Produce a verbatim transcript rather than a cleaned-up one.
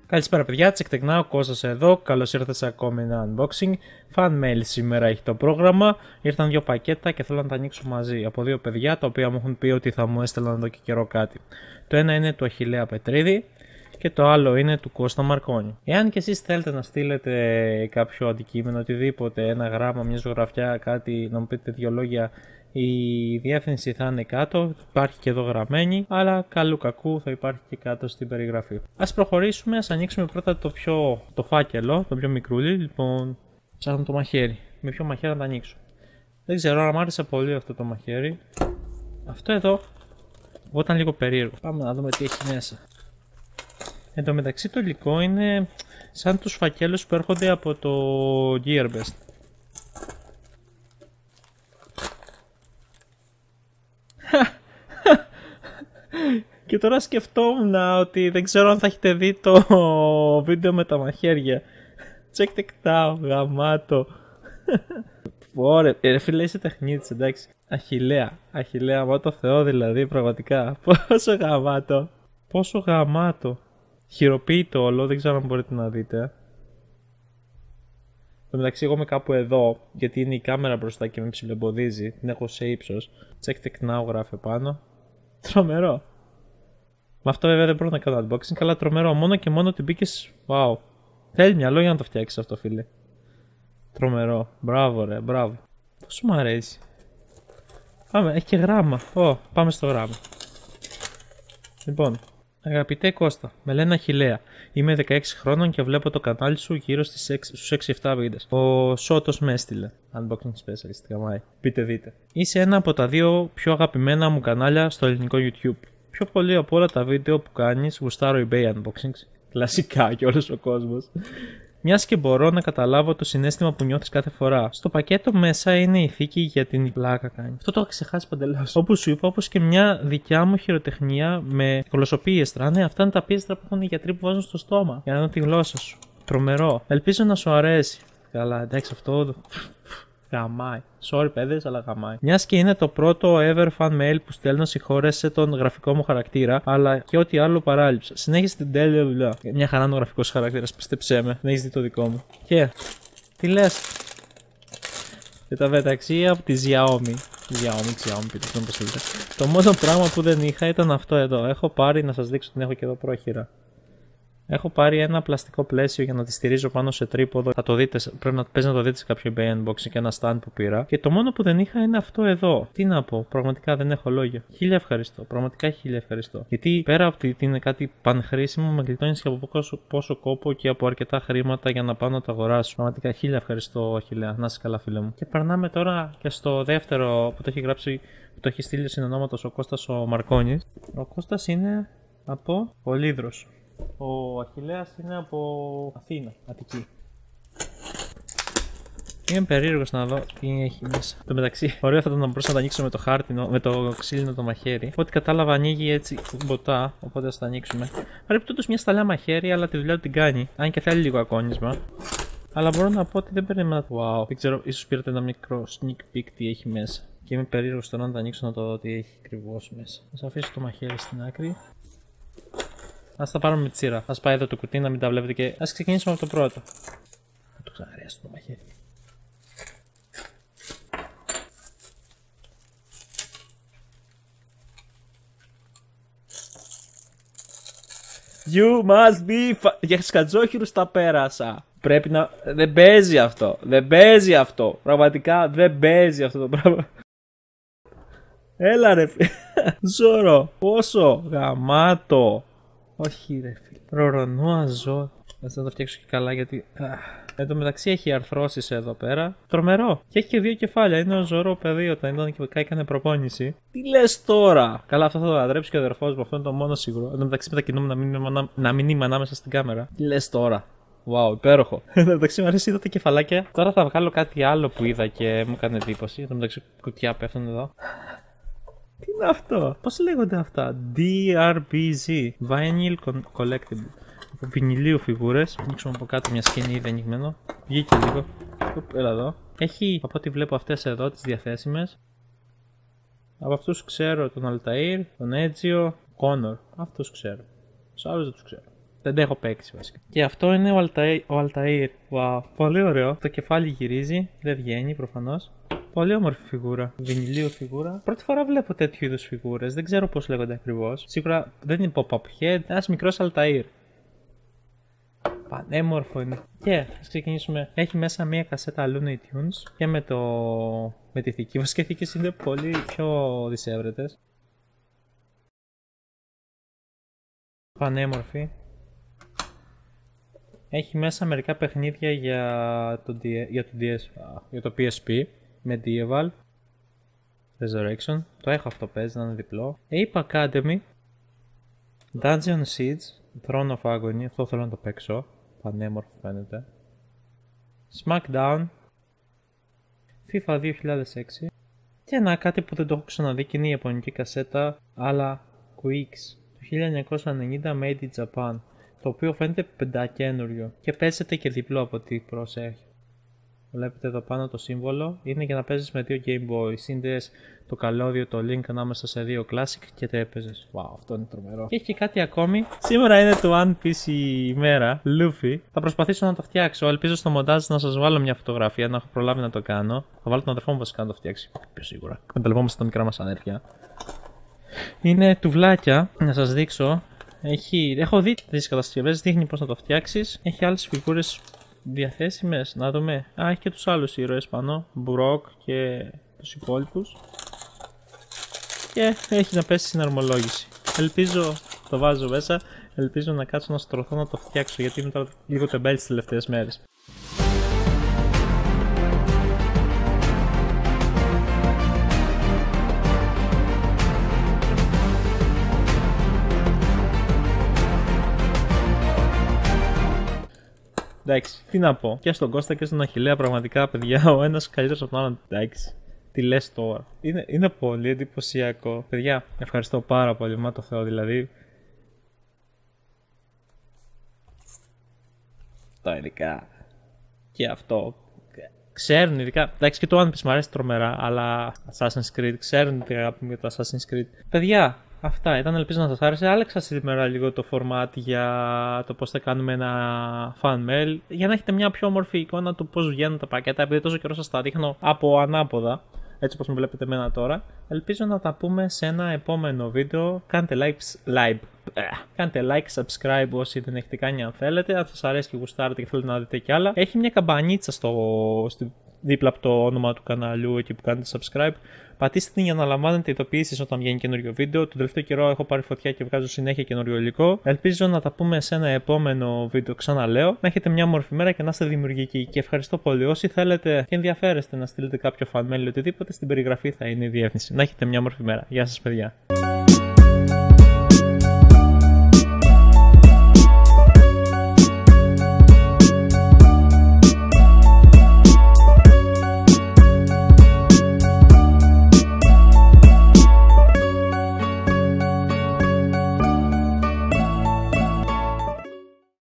Καλησπέρα παιδιά, τσεκτεκνά, ο Κώστας εδώ, καλώς ήρθατε σε ακόμη ένα unboxing. Fan mail σήμερα έχει το πρόγραμμα, ήρθαν δύο πακέτα και θέλω να τα ανοίξω μαζί από δύο παιδιά τα οποία μου έχουν πει ότι θα μου έστελναν εδώ και καιρό κάτι. Το ένα είναι του Αχιλλέα Πετρίδη και το άλλο είναι του Κώστα Μαρκόνη. Εάν και εσείς θέλετε να στείλετε κάποιο αντικείμενο, οτιδήποτε, ένα γράμμα, μια ζωγραφιά, κάτι, να μου πείτε δύο λόγια, η διεύθυνση θα είναι κάτω, υπάρχει και εδώ γραμμένη, αλλά καλού κακού θα υπάρχει και κάτω στην περιγραφή. Ας προχωρήσουμε, ας ανοίξουμε πρώτα το πιο το φάκελο, το πιο μικρούλι. Λοιπόν, ψάχνω το μαχαίρι. Με ποιο μαχαίρι να το ανοίξω? Δεν ξέρω, αλλά μου άρεσε πολύ αυτό το μαχαίρι. Αυτό εδώ εγώ ήταν λίγο περίεργο. Πάμε να δούμε τι έχει μέσα. Εν τω μεταξύ το υλικό είναι σαν τους φακέλους που έρχονται από το Gearbest. Και τώρα σκεφτόμουν ότι δεν ξέρω αν θα έχετε δει το βίντεο με τα μαχαίρια. Check it out, γαμάτο. Ωραία, ρε φίλε, είσαι τεχνίτης, εντάξει. Αχιλλέα, Αχιλλέα, μα το Θεό δηλαδή, πραγματικά. Πόσο γαμάτο. Πόσο γαμάτο. Χειροποίητο όλο, δεν ξέρω αν μπορείτε να δείτε. Εν τω μεταξύ, εγώ είμαι κάπου εδώ, γιατί είναι η κάμερα μπροστά και με ψιλοεμποδίζει. Την έχω σε ύψος. Check it now, γράφει πάνω. Τρομερό. Με αυτό βέβαια δεν μπορώ να κάνω unboxing, καλά τρομερό. Μόνο και μόνο την μπήκες. Wow. Θέλει μυαλό για να το φτιάξεις αυτό, φίλε. Τρομερό. Μπράβο, ρε, μπράβο. Πόσο μου αρέσει. Πάμε, έχει και γράμμα. Ω, oh, πάμε στο γράμμα. Λοιπόν, αγαπητέ Κώστα, με λένε Αχιλλέα. Είμαι δεκαέξι χρόνων και βλέπω το κανάλι σου γύρω στις έξι επτά βίντεο. Ο Σότος με έστειλε. Unboxing specialist, γαμάει. Πείτε δείτε. Είσαι ένα από τα δύο πιο αγαπημένα μου κανάλια στο ελληνικό YouTube. Πιο πολύ από όλα τα βίντεο που κάνεις, γουστάρω eBay unboxings. Κλασικά και όλος ο κόσμος. Μιας και μπορώ να καταλάβω το συναίσθημα που νιώθεις κάθε φορά. Στο πακέτο μέσα είναι η θήκη για την πλάκα κάνει. Αυτό το έχω ξεχάσει παντελώς. Όπως σου είπα, όπως και μια δικιά μου χειροτεχνία με κολοσσοπίεστρα. Ναι, αυτά είναι τα πίεστρα που έχουν οι γιατροί που βάζουν στο στόμα για να δουν τη γλώσσα σου. Τρομερό. Ελπίζω να σου αρέσει. Καλά, εντάξει, αυτό. Γαμάει. Sorry, παιδες, αλλά γαμάει. Μιας και είναι το πρώτο ever fan mail που στέλνω, συγχώρεσε τον γραφικό μου χαρακτήρα, αλλά και ό,τι άλλο παράλειψα. Συνέχισε την τέλεια δουλειά. Μια χαρά είναι ο γραφικός χαρακτήρας, πίστεψέ με. Δεν έχεις δει το δικό μου. Και. Τι λες? Και τα μεταξύ από τη Xiaomi. Xiaomi, Xiaomi, πείτε αυτό πώς λέτε. Το μόνο πράγμα που δεν είχα ήταν αυτό εδώ. Έχω πάρει, να σας δείξω, την έχω και εδώ πρόχειρα. Έχω πάρει ένα πλαστικό πλαίσιο για να τη στηρίζω πάνω σε τρίποδο. Θα το δείτε, πρέπει να παίζει να το δείτε σε κάποιο eBay unboxing και ένα stand που πήρα. Και το μόνο που δεν είχα είναι αυτό εδώ. Τι να πω, πραγματικά δεν έχω λόγια. Χίλια ευχαριστώ, πραγματικά χίλια ευχαριστώ. Γιατί πέρα από ότι είναι κάτι πανχρήσιμο, με γλιτώνει και από πόσο, πόσο κόπο και από αρκετά χρήματα για να πάω να το αγοράσω. Πραγματικά χίλια ευχαριστώ, Αχιλλέα. Να είσαι καλά, φίλε μου. Και περνάμε τώρα και στο δεύτερο που το έχει γράψει, που το έχει στείλει συνονόματος ο Κώστας ο Μαρκόνης. Ο Κώστας είναι από Πολύδρος. Ο Αχιλλέας είναι από Αθήνα, Αττική. Είμαι περίεργος να δω τι έχει μέσα. Το μεταξύ, ωραίο θα ήταν να μπορούσα να το ανοίξω με το χάρτινο, με το ξύλινο το μαχαίρι. Ό,τι κατάλαβα ανοίγει έτσι μποτά, οπότε ας το ανοίξουμε. Πρέπει τούτος μια σταλιά μαχαίρι, αλλά τη δουλειά του την κάνει. Αν και θέλει λίγο ακόνισμα. Αλλά μπορώ να πω ότι δεν παίρνει μετά. Wow, δεν ξέρω, ίσως πήρατε ένα μικρό sneak peek τι έχει μέσα. Και είμαι περίεργος τώρα να το ανοίξω να το δω τι έχει ακριβώς μέσα. Ας αφήσω το μαχαίρι στην άκρη. Ας τα πάρουμε με τη σειρά. Ας πάει εδώ το κουτί να μην τα βλέπετε και ας ξεκινήσουμε από το πρώτο. Θα το ξαναρέσω το μαχαίρι. You must be fa... Για σκατζόχυρους τα πέρασα. Πρέπει να... Δεν παίζει αυτό. Δεν παίζει αυτό. Πραγματικά δεν παίζει αυτό το πράγμα. Έλα ρε φίλε. Ζώρο. Πόσο γαμάτο. Όχι ρε φίλε. Ρορονό αζό. Ας να το φτιάξω και καλά γιατί. Εν τω μεταξύ έχει αρθρώσεις εδώ πέρα. Τρομερό. Και έχει και δύο κεφάλια. Είναι ο Ζωρό παιδί όταν ήταν και έκανε προπόνηση. Τι λες τώρα? Καλά, αυτό θα το αδρέψει και ο αδερφός μου. Αυτό είναι το μόνο σίγουρο. Εν τω μεταξύ μετακινούμε να μην, να μην είμαι ανάμεσα στην κάμερα. Τι λες τώρα? Wow, υπέροχο. Εν τω μεταξύ μου αρέσει, είδα τα κεφαλάκια. Τώρα θα βγάλω κάτι άλλο που είδα και μου έκανε εντύπωση. Εν τω μεταξύ κουτιά πέφτουν εδώ. Τι είναι αυτό? Πώς λέγονται αυτά? ντι αρ μπι ζι Vinyl Collectible. Από βινιλίου φιγούρες. Ανοίξουμε από κάτω μια σκηνή ήδη ανοιγμένο. Βγήκε λίγο. Έλα εδώ. Έχει από ό,τι βλέπω αυτές εδώ τις διαθέσιμες. Από αυτούς ξέρω τον Altair, τον Ezio, Connor. Αυτούς ξέρω. Τους άλλους δεν τους ξέρω. Δεν τα έχω παίξει βασικά. Και αυτό είναι ο Altair. Ο Altair. Wow. Πολύ ωραίο. Το κεφάλι γυρίζει, δεν βγαίνει προφανώς. Πολύ όμορφη φιγούρα. Βινιλίου φιγούρα. Πρώτη φορά βλέπω τέτοιου είδους φιγούρες. Δεν ξέρω πώς λέγονται ακριβώς. Σίγουρα δεν είναι pop-up head. Ένας μικρός Altair. Πανέμορφο είναι. Και ας ξεκινήσουμε. Έχει μέσα μία κασέτα Looney Tunes και με, το... με τη θήκη. Βασικά οι θήκες είναι πολύ πιο δυσέβρετες. Πανέμορφη. Έχει μέσα μερικά παιχνίδια για το, για το, ντι ες... για το πι ες πι. Medieval Resurrection. Το έχω αυτό, παίζει να είναι διπλό. Ape Academy, Dungeon Siege, Throne of Agony. Αυτό θέλω να το παίξω. Πανέμορφο φαίνεται. Smackdown, FIFA δύο χιλιάδες έξι. Και ένα κάτι που δεν το έχω ξαναδεί και είναι η ιαπωνική κασέτα, αλλά Quicks του χίλια εννιακόσια ενενήντα Made in Japan. Το οποίο φαίνεται πεντακένουριο και παίζεται και διπλό από ό,τι προσέχει. Βλέπετε εδώ πάνω το σύμβολο, είναι για να παίζεις με δύο Game Boy. Σύνδεσες το καλώδιο, το link ανάμεσα σε δύο Classic και το έπαιζες. Wow, αυτό είναι τρομερό. Και έχει και κάτι ακόμη. Σήμερα είναι το One Piece η ημέρα, Luffy. Θα προσπαθήσω να το φτιάξω. Ελπίζω στο μοντάζ να σας βάλω μια φωτογραφία, να έχω προλάβει να το κάνω. Θα βάλω τον αδερφό μου βασικά να το φτιάξει. Πιο σίγουρα. Εκμεταλλευόμαστε τα μικρά μας αδέρφια. Είναι τουβλάκια, να σας δείξω. Έχει... Έχω δει τις κατασκευές, δείχνει πώς να το φτιάξεις. Έχει άλλες φιγούρες διαθέσιμες, να δούμε. Α, έχει και τους άλλους ήρωες πάνω, Μπροκ και τους υπόλοιπους. Και έχει να πέσει συναρμολόγηση. Ελπίζω, το βάζω μέσα, ελπίζω να κάτσω να στρωθώ να το φτιάξω, γιατί είμαι τώρα λίγο τεμπέλη τις τελευταίες μέρες. Εντάξει, τι να πω. Και στον Κώστα και στον Αχιλλέα, πραγματικά παιδιά, ο ένας καλύτερος από τον άλλον. Εντάξει, τι λες τώρα. Είναι, είναι πολύ εντυπωσιακό. Παιδιά, ευχαριστώ πάρα πολύ. Μα το Θεό δηλαδή. Τα ειδικά. Και αυτό. Ξέρουν ειδικά. Εντάξει, και το One Piece μου αρέσει τρομερά, αλλά Assassin's Creed. Ξέρουν τι αγάπη μου για το Assassin's Creed. Παιδιά. Αυτά ήταν, ελπίζω να σας άρεσε. Άλλαξα σήμερα λίγο το format για το πώς θα κάνουμε ένα fan mail, για να έχετε μια πιο όμορφη εικόνα του πώς βγαίνουν τα πακέτα, επειδή τόσο καιρό σας τα δείχνω από ανάποδα, έτσι όπως με βλέπετε εμένα τώρα. Ελπίζω να τα πούμε σε ένα επόμενο βίντεο. Κάντε like, like, κάντε like, subscribe όσοι δεν έχετε κάνει αν θέλετε. Αν σας αρέσει και γουστάρετε και θέλετε να δείτε κι άλλα. Έχει μια καμπανίτσα στο, στο, δίπλα από το όνομα του καναλιού, εκεί που κάνετε subscribe. Πατήστε την για να λαμβάνετε ειδοποιήσεις όταν βγαίνει καινούριο βίντεο. Τον τελευταίο καιρό έχω πάρει φωτιά και βγάζω συνέχεια καινούριο υλικό. Ελπίζω να τα πούμε σε ένα επόμενο βίντεο, ξαναλέω. Να έχετε μια όμορφη μέρα και να είστε δημιουργικοί. Και ευχαριστώ πολύ. Όσοι θέλετε και ενδιαφέρεστε να στείλετε κάποιο fan mail ή οτιδήποτε, στην περιγραφή θα είναι η διεύθυνση. Να έχετε μια όμορφη μέρα. Γεια σας, παιδιά.